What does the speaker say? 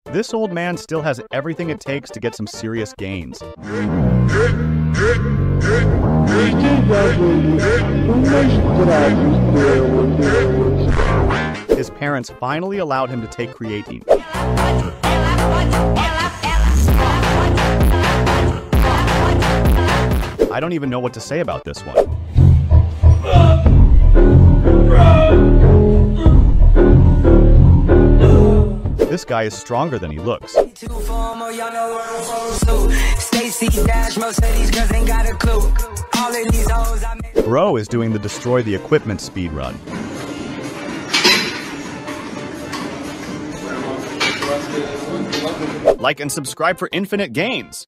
This old man still has everything it takes to get some serious gains. His parents finally allowed him to take creatine. I don't even know what to say about this one. This guy is stronger than he looks. Bro is doing the destroy the equipment speed run. Like and subscribe for infinite gains.